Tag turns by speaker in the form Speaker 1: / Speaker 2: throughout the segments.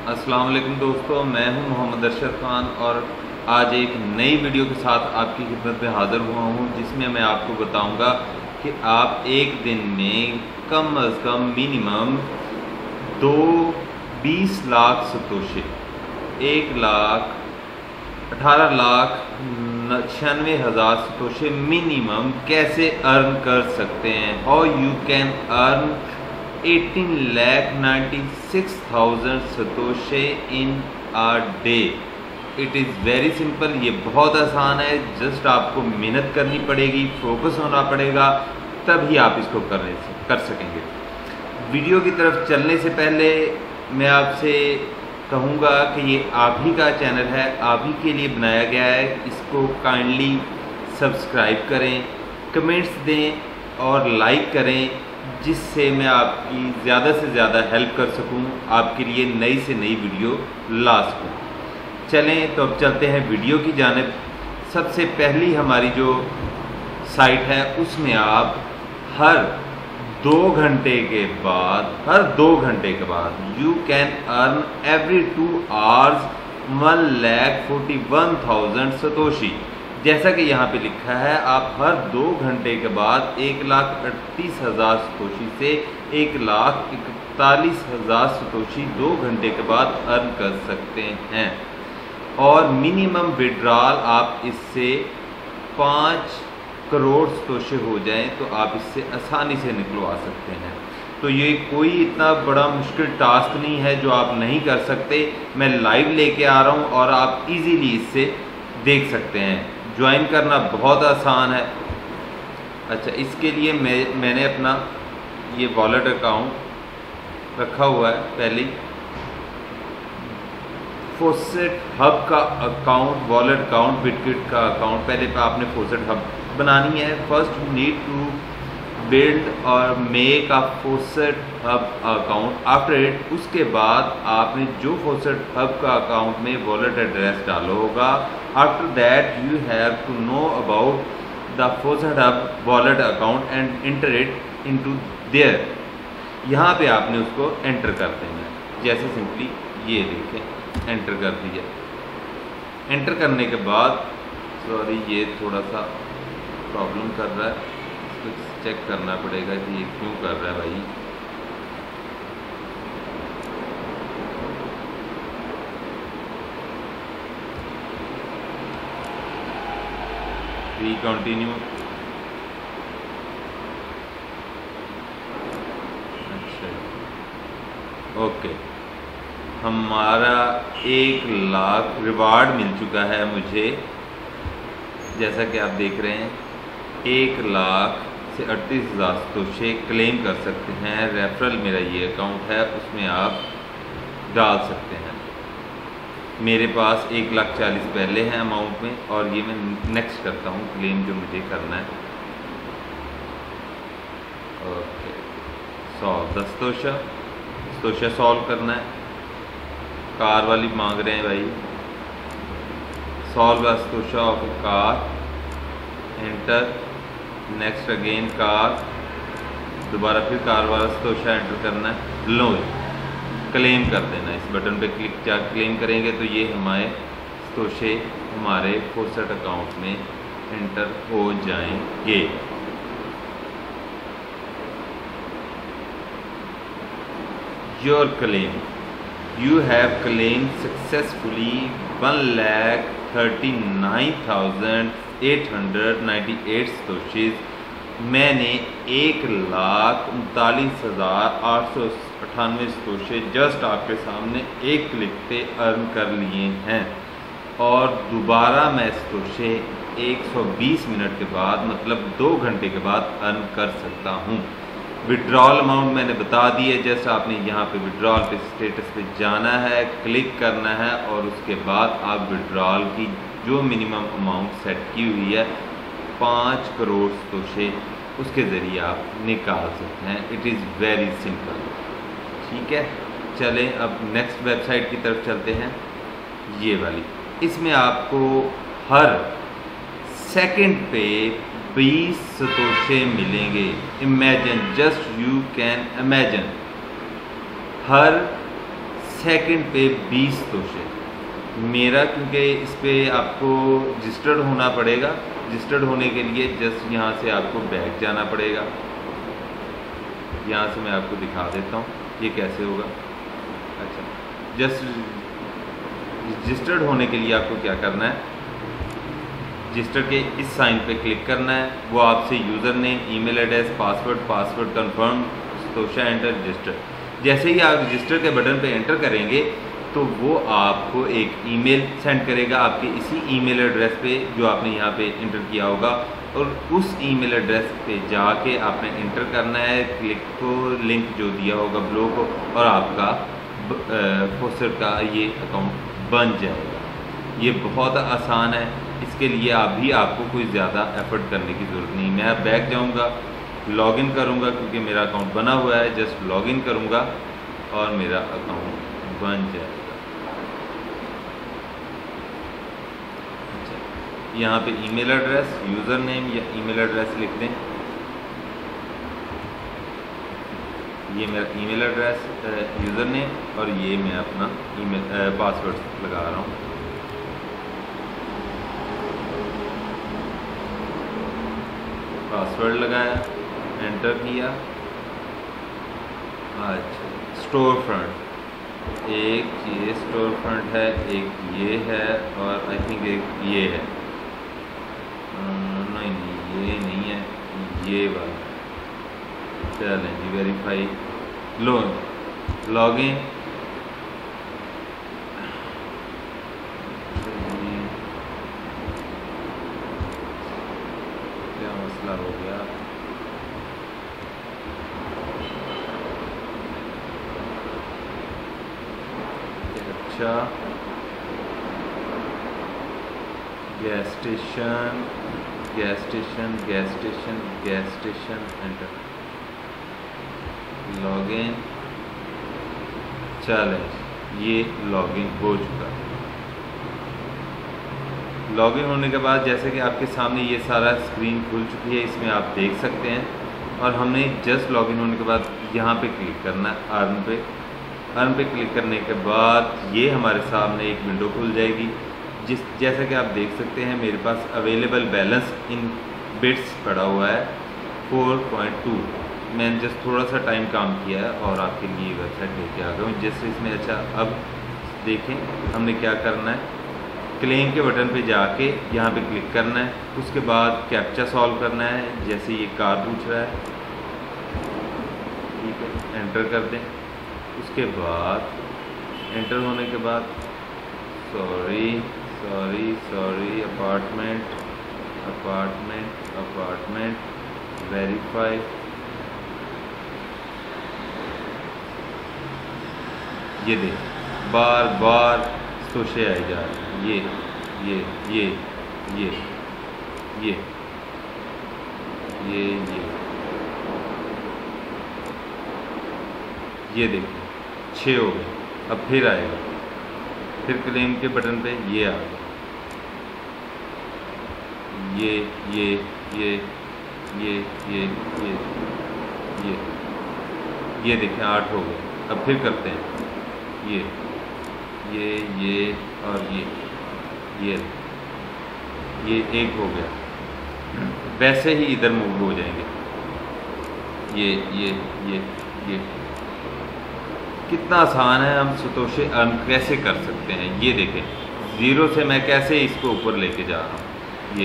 Speaker 1: अस्सलाम वालेकुम दोस्तों, मैं हूं मोहम्मद अरशद ख़ान और आज एक नई वीडियो के साथ आपकी खिदमत में हाज़िर हुआ हूं, जिसमें मैं आपको बताऊंगा कि आप एक दिन में कम अज़ कम minimum 20 lakh satoshi 1,18,96,000 satoshi minimum कैसे अर्न कर सकते हैं। How you can earn 18,96,000 satoshi in a day. It is very simple, ये बहुत आसान है। जस्ट आपको मेहनत करनी पड़ेगी, फोकस होना पड़ेगा, तभी आप इसको कर सकेंगे। वीडियो की तरफ चलने से पहले मैं आपसे कहूँगा कि ये आप ही का चैनल है, आप ही के लिए बनाया गया है। इसको काइंडली सब्सक्राइब करें, कमेंट्स दें और लाइक करें, जिससे मैं आपकी ज़्यादा से ज़्यादा हेल्प कर सकूं, आपके लिए नई से नई वीडियो ला सकूं। चलें तो अब चलते हैं वीडियो की जानिब। सबसे पहली हमारी जो साइट है उसमें आप हर 2 घंटे के बाद you can earn every 2 hours 1,41,000 satoshi. जैसा कि यहाँ पे लिखा है, आप हर 2 घंटे के बाद 1,38,000 सतोशी से 1,41,000 सतोशी 2 घंटे के बाद अर्न कर सकते हैं। और मिनिमम विड्रॉल आप इससे 5 करोड़ सतोशे हो जाएं तो आप इससे आसानी से निकलवा सकते हैं। तो ये कोई इतना बड़ा मुश्किल टास्क नहीं है जो आप नहीं कर सकते। मैं लाइव लेके आ रहा हूँ और आप इजीली इससे देख सकते हैं। ज्वाइन करना बहुत आसान है। अच्छा, इसके लिए मैंने अपना ये वॉलेट अकाउंट रखा हुआ है। पहले फोसेट हब का अकाउंट, वॉलेट अकाउंट, बिटकिट का अकाउंट पहले आपने फोसेट हब बनानी है। First you need to build और make a faucet hub account. After it, उसके बाद आपने जो फोसेट हब का अकाउंट में वॉलेट एड्रेस डाला होगा, after that you have to know about the faucet hub wallet account and enter it into there. यहाँ पे आपने उसको एंटर कर देना है। जैसे सिंपली ये देखें, एंटर कर दिया। एंटर करने के बाद, सॉरी ये थोड़ा सा प्रॉब्लम कर रहा है, इसको चेक करना पड़ेगा कि ये क्यों कर रहा है भाई। We continue. अच्छा, ओके, हमारा 1 लाख रिवार्ड मिल चुका है मुझे। जैसा कि आप देख रहे हैं, 1,00,000 से 38,000 सतोशे क्लेम कर सकते हैं। रेफरल मेरा ये अकाउंट है, उसमें आप डाल सकते हैं। मेरे पास 1,40,000 पहले हैं अमाउंट में, और ये मैं नेक्स्ट करता हूँ क्लेम जो मुझे करना है। Okay, solve the satoshi solve करना है। कार वाली मांग रहे हैं भाई, solve the satoshi of a car, enter, next again car, दोबारा फिर कार वाला सतोशा एंटर करना है। लो, क्लेम कर देना। इस बटन पे क्लेम करेंगे तो ये हमारे सतोशे हमारे फोसेट अकाउंट में एंटर हो जाएंगे। Your claim, you have claimed successfully 1,39,898 satoshis. मैंने 1,39,898 सतोशे जस्ट आपके सामने एक क्लिक पे अर्न कर लिए हैं। और दोबारा मैं सतोशे 120 मिनट के बाद, मतलब 2 घंटे के बाद अर्न कर सकता हूँ। विड्रॉल अमाउंट मैंने बता दी है। जैसे आपने यहाँ पे विड्रॉल पे स्टेटस पे जाना है, क्लिक करना है, और उसके बाद आप विड्रॉल की जो मिनिमम अमाउंट सेट की हुई है 5 करोड़ सतोशे, उसके ज़रिए आप निकाल सकते हैं। It is very simple. ठीक है, चलें अब नेक्स्ट वेबसाइट की तरफ चलते हैं। ये वाली, इसमें आपको हर सेकंड पे 20 सतोशे मिलेंगे। Imagine, just you can imagine, हर सेकंड पे 20 तोशे। मेरा क्योंकि इस पर आपको रजिस्टर्ड होना पड़ेगा, रजिस्टर्ड होने के लिए जस्ट यहाँ से आपको बैक जाना पड़ेगा। यहाँ से मैं आपको दिखा देता हूँ ये कैसे होगा। अच्छा, जस्ट रजिस्टर्ड होने के लिए आपको क्या करना है, रजिस्टर के इस साइन पे क्लिक करना है। वो आपसे user name, email address, password confirm, satoshi enter register. जैसे ही आप रजिस्टर के बटन पे एंटर करेंगे तो वो आपको एक ईमेल सेंड करेगा आपके इसी ईमेल एड्रेस पे जो आपने यहाँ पे एंटर किया होगा, और उस ईमेल एड्रेस पे जाके आपने एंटर करना है क्लिक को, लिंक जो दिया होगा ब्लो को, और आपका फोसर का ये अकाउंट बन जाएगा। ये बहुत आसान है, इसके लिए आपको कोई ज़्यादा एफर्ट करने की ज़रूरत नहीं। मैं अब बैक जाऊँगा, लॉगिन करूँगा क्योंकि मेरा अकाउंट बना हुआ है, जस्ट लॉगिन करूँगा और मेरा अकाउंट बन जाएगा। अच्छा, यहाँ पे ईमेल एड्रेस, यूज़र नेम या ईमेल एड्रेस लिख दें। ये मेरा ईमेल एड्रेस, यूज़र नेम, और ये मैं अपना ईमेल पासवर्ड लगा रहा हूँ। पासवर्ड लगाया, एंटर किया। अच्छा, स्टोर फ्रंट, एक ये स्टोर फ्रंट है, एक ये है, और आई थिंक एक ये है। नहीं ये नहीं है, ये वाला। चलें जी, वेरीफाई, लॉगिन। क्या मसला हो गया? अच्छा, गैस स्टेशन, एंटर, लॉगिन। चलें, ये लॉगिन हो चुका। लॉगिन होने के बाद जैसे कि आपके सामने ये सारा स्क्रीन खुल चुकी है, इसमें आप देख सकते हैं। और हमने जस्ट लॉगिन होने के बाद यहाँ पे क्लिक करना है, अर्न पे क्लिक करने के बाद ये हमारे सामने एक विंडो खुल जाएगी। जैसा कि आप देख सकते हैं मेरे पास अवेलेबल बैलेंस इन बिट्स पड़ा हुआ है 4.2। मैंने जस्ट थोड़ा सा टाइम काम किया है और आपके लिए वेबसाइट लेके आ गया हूँ। जैसे इसमें अच्छा, अब देखें हमने क्या करना है, क्लेम के बटन पे जाके यहाँ पे क्लिक करना है। उसके बाद कैप्चा सॉल्व करना है, जैसे ये कार पूछ रहा है, ठीक है, एंटर कर दें। उसके बाद एंटर होने के बाद सॉरी, अपार्टमेंट, वेरीफाई। ये देख, बार बार सतोशे आई जा रहे हैं। ये देखिए 6 हो गए। अब फिर आएगा, फिर क्लेम के बटन पे ये आ गया, ये देखें 8 हो गए। अब फिर करते हैं ये और ये 1 हो गया। वैसे ही इधर मूव हो जाएंगे। ये कितना आसान है, हम सतोशे अर्न कैसे कर सकते हैं। ये देखें, 0 से मैं कैसे इसको ऊपर लेके जा रहा हूँ।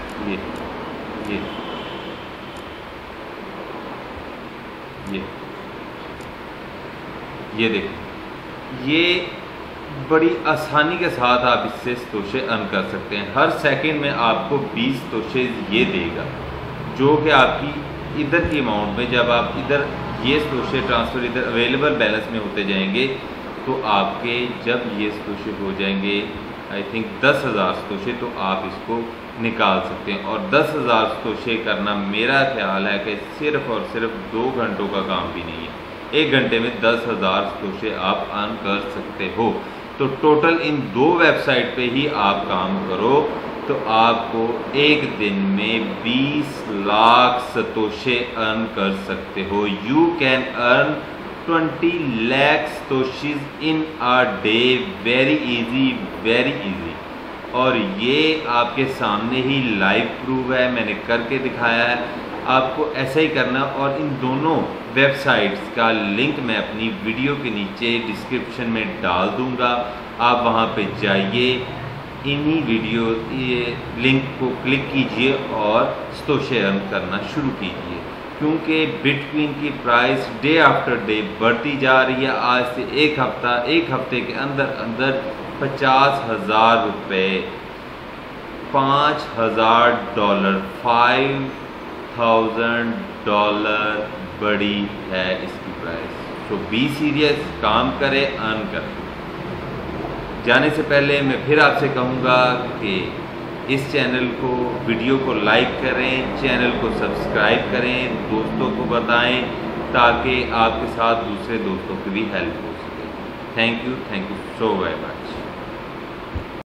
Speaker 1: ये देखें, ये बड़ी आसानी के साथ आप इससे सतोशे अर्न कर सकते हैं। हर सेकंड में आपको 20 सतोशे ये देगा, जो कि आपकी इधर की अमाउंट में, जब आप इधर ये सतोशे ट्रांसफ़र इधर अवेलेबल बैलेंस में होते जाएंगे तो आपके जब ये सतोशे हो जाएंगे आई थिंक 10,000 सतोशे, तो आप इसको निकाल सकते हैं। और 10,000 सतोशे करना मेरा ख्याल है कि सिर्फ़ और सिर्फ 2 घंटों का काम भी नहीं है। 1 घंटे में 10,000 सतोशे आप अर्न कर सकते हो। तो टोटल इन 2 वेबसाइट पे ही आप काम करो तो आपको एक दिन में 20 लाख सतोशे अर्न कर सकते हो। You can earn 120 lakh satoshis in a day, very easy। और ये आपके सामने ही लाइव प्रूफ है, मैंने करके दिखाया है। आपको ऐसा ही करना, और इन दोनों वेबसाइट्स का लिंक मैं अपनी वीडियो के नीचे डिस्क्रिप्शन में डाल दूंगा। आप वहाँ पे जाइए, इन्हीं वीडियो ये लिंक को क्लिक कीजिए और सतोशी अर्न करना शुरू कीजिए, क्योंकि बिटकॉइन की प्राइस डे आफ्टर डे बढ़ती जा रही है। आज से एक हफ्ते के अंदर अंदर 50,000 रुपये, $5,000, $5,000 बड़ी है इसकी प्राइस। तो बी सीरियस, काम करें, अर्न करें। जाने से पहले मैं फिर आपसे कहूँगा कि इस चैनल को, वीडियो को लाइक करें, चैनल को सब्सक्राइब करें, दोस्तों को बताएं, ताकि आपके साथ दूसरे दोस्तों की भी हेल्प हो सके। Thank you so very much.